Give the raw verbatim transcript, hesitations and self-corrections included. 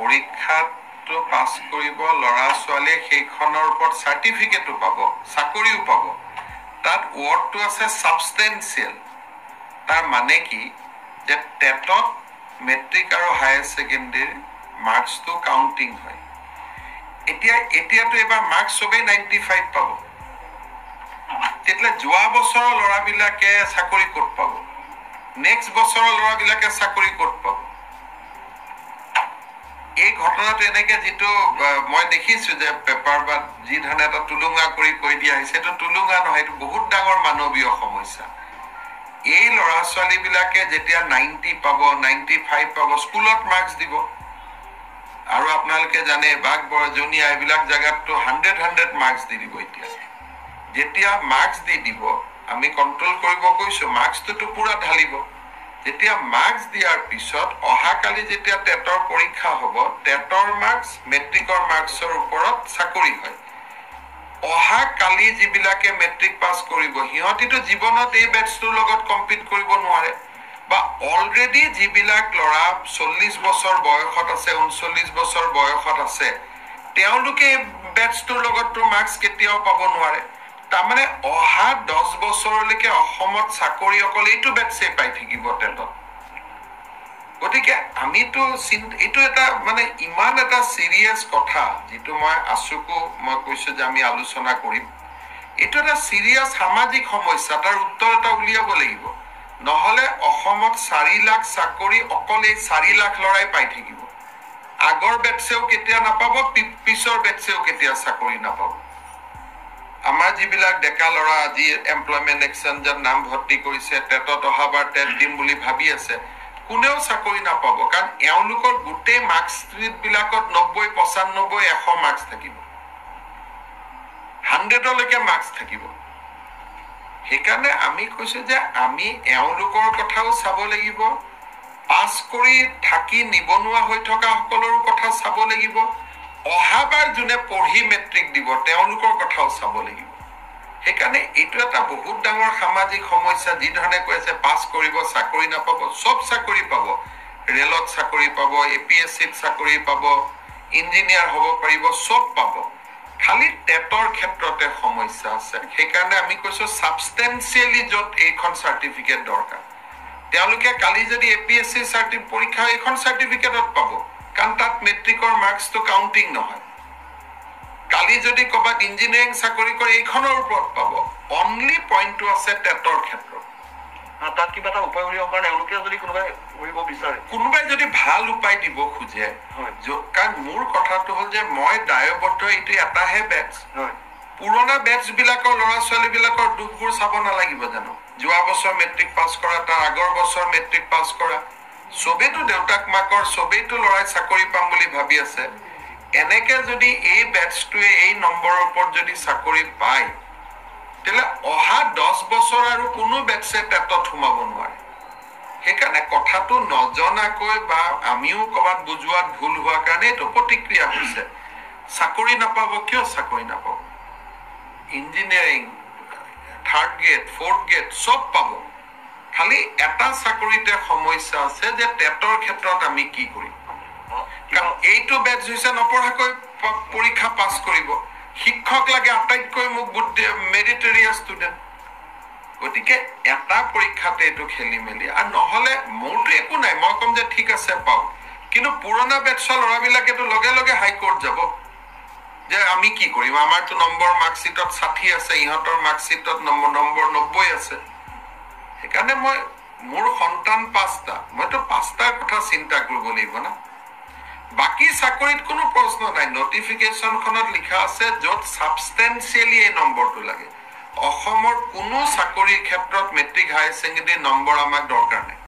পৰীক্ষাটো পাছ কৰিব ল'ৰা ছোৱালীয়ে সেইখনৰ ওপৰত চাৰ্টিফিকেটো পাব, চাকৰিও পাব। তাত ৱৰ্ডটো আছে ছাবষ্টেঞ্চিয়েল। তাৰ মানে কি যে টেটত মেট্ৰিক আৰু হায়াৰ ছেকেণ্ডেৰী মাৰ্কছটো কাউণ্টিং হয়। এতিয়া এতিয়াতো এবাৰ মাৰ্কছ চবেই নাইণ্টি ফাইভ পাব। তেতিয়াহ'লে যোৱা বছৰৰ ল'ৰাবিলাকে চাকৰি ক'ত পাব? নেক্সট বছৰৰ ল'ৰাবিলাকে চাকৰি ক'ত পাব? এই ঘটনাটো এনেকে যিটো মই দেখিছো যে পেপাৰ বা যি ধৰণে এটা টুলুঙা কৰি কৈ দিয়া হৈছে, এইটো টুলুঙা নহয়, এইটো বহুত ডাঙৰ মানৱীয় সমস্যা। এই ল'ৰা ছোৱালীবিলাকে যেতিয়া নাইণ্টি পাব, নাইণ্টি ফাইভ পাব, স্কুলত মাৰ্কছ দিব। আৰু আপোনালোকে জানে বাঘ বৰজনীয়া এইবিলাক জেগাততো হাণ্ড্ৰেড হাণ্ড্ৰেড মাৰ্কছ দি দিব। এতিয়া যেতিয়া মাৰ্কছ দি দিব, আমি কণ্ট্ৰল কৰিব কৈছো, মাৰ্কছটোতো পুৰা ঢালিব। যেতিয়া মাৰ্কছ দিয়াৰ পিছত অহাকালি যেতিয়া টেটৰ পৰীক্ষা হ'ব, টেটৰ মাৰ্কছ মেট্ৰিকৰ মাৰ্কছৰ ওপৰত চাকৰি হয়। অহাকালি যিবিলাকে মেট্ৰিক পাছ কৰিব, সিহঁতিতো জীৱনত এই বেটছটোৰ লগত কম্পিট কৰিব নোৱাৰে। বা অলৰেডি যিবিলাক ল'ৰা চল্লিছ বছৰ বয়সত আছে, ঊনচল্লিছ বছৰ বয়সত আছে, তেওঁলোকে এই বেটছটোৰ লগততো মাৰ্কছ কেতিয়াও পাব নোৱাৰে। তাৰমানে অহা দহ বছৰলৈকে অসমত চাকৰি অকল এইটো বেটছে পাই থাকিব টেটত। গতিকে আমিতো এইটো এটা মানে ইমান এটা চিৰিয়াছ কথা, যিটো মই আছুকো মই কৈছো যে আমি আলোচনা কৰিম। এইটো এটা চিৰিয়াছ সামাজিক সমস্যা, তাৰ উত্তৰ এটা উলিয়াব লাগিব। নহ'লে অসমত চাৰি লাখ চাকৰি অকল এই চাৰি লাখ ল'ৰাই পাই থাকিব। আগৰ বেটছেও কেতিয়া নাপাব, পিছৰ বেটছেও কেতিয়া চাকৰি নাপাব। আমাৰ যিবিলাক ডেকা ল'ৰা আজি এমপ্লয়মেণ্ট এক্সচেঞ্জত নাম ভৰ্তি কৰিছে, টেটত অহাবাৰ টেট দিম বুলি ভাবি আছে, কোনেও চাকৰি নাপাব। কাৰণ এওঁলোকৰ গোটেই মাৰ্কশ্বিট বিলাকত নব্বৈ, পঁচানব্বৈ, এশ মাৰ্কছ থাকিব, হাণ্ড্ৰেডলৈকে মাৰ্কছ থাকিব। সেইকাৰণে আমি কৈছো যে আমি এওঁলোকৰ কথাও চাব লাগিব, পাছ কৰি থাকি নিবনুৱা হৈ থকা সকলৰো কথা চাব লাগিব, অহাবাৰ যোনে পঢ়ি মেট্ৰিক দিব তেওঁলোকৰ কথাও চাব লাগিব। সেইকাৰণে এইটো এটা বহুত ডাঙৰ সামাজিক সমস্যা। যি ধৰণে কৈ আছে পাছ কৰিব চাকৰি নাপাব, চব চাকৰি পাব, ৰেলত চাকৰি পাব, এ পি এছ চিত চাকৰি পাব, ইঞ্জিনিয়াৰ হ'ব পাৰিব, চব পাব। খালি টেটৰ ক্ষেত্ৰতে সমস্যা আছে। সেইকাৰণে আমি কৈছো ছাবষ্টেঞ্চিয়েলি য'ত এইখন চাৰ্টিফিকেট দৰকাৰ, তেওঁলোকে কালি যদি A P S C certificate পৰীক্ষা এইখন চাৰ্টিফিকেটত পাব, কাৰণ তাত মেট্ৰিকৰ মাৰ্কছটো কাউণ্টিং নহয়। কালি যদি ক'ৰবাত ইঞ্জিনিয়াৰিং চাকৰি কৰে এইখনৰ ওপৰত পাব। অনলি পইণ্টটো আছে টেটৰ ক্ষেত্ৰত। তাত কিবা এটা উপায় উলিয়াব কাৰণে এওঁলোকে যদি কোনোবাই কৰিব বিচাৰে, কোনোবাই যদি ভাল উপায় দিব খোজে, কাৰণ মোৰ কথাটো হ'ল যে মই দায়বদ্ধ, এইটো এটাহে বেটছ। পুৰণা বেটছ বিলাকৰ ল'ৰা ছোৱালী বিলাকৰ দুখবোৰ চাব নালাগিব জানো? যোৱা বছৰ মেট্ৰিক পাছ কৰা, তাৰ আগৰ বছৰ মেট্ৰিক পাছ কৰা, চবেইতো দেউতাক মাকৰ চবেইতো ল'ৰাই চাকৰি পাম বুলি ভাবি আছে। এনেকে যদি এই বেটছটোৱে এই নম্বৰৰ ওপৰত যদি চাকৰি পায়, তেতিয়াহ'লে অহা দহ বছৰ আৰু কোনো বেটছে টেটত সোমাব নোৱাৰে। সেইকাৰণে কথাটো নজনাকৈ বা আমিও ক'ৰবাত বুজোৱাত ভুল হোৱাৰ কাৰণে এইটো প্ৰতিক্ৰিয়া হৈছে। চাকৰি নাপাব, কিয় চাকৰি নাপাব? Engineering third grade, fourth grade চব পাব। খালি এটা চাকৰিতে সমস্যা আছে যে টেটৰ ক্ষেত্ৰত আমি কি কৰিম। কাৰণ এইটো বেটছ হৈছে নপঢ়াকৈ পৰীক্ষা পাছ কৰিব। শিক্ষক লাগে আটাইতকৈ মোক মেৰিটৰিয়াছ ষ্টুডেণ্ট। গতিকে এটা পৰীক্ষাতে এইটো খেলি মেলি। আৰু নহ'লে মোৰতো একো নাই, মই ক'ম যে ঠিক আছে পাওক, কিন্তু পুৰণা বেটছৰ ল'ৰাবিলাকেতো লগে লগে হাইকোৰ্ট যাব যে আমি কি কৰিম, আমাৰতো নম্বৰ মাৰ্কশ্বিটত ষাঠি আছে, ইহঁতৰ মাৰ্কশ্বিটত নম্বৰ নম্বৰ নব্বৈ আছে। সেইকাৰণে মই মোৰ সন্তান পাঁচটা, মইতো পাঁচটাৰ কথা চিন্তা কৰিব লাগিব না। বাকী চাকৰিত কোনো প্ৰশ্ন নাই, নটিফিকেশ্যনখনত লিখা আছে য'ত ছাবষ্টেঞ্চিয়েলি এই নম্বৰটো লাগে। অসমৰ কোনো চাকৰিৰ ক্ষেত্ৰত মেট্ৰিক হায়াৰ ছেকেণ্ডেৰী নম্বৰ আমাক দৰকাৰ নাই।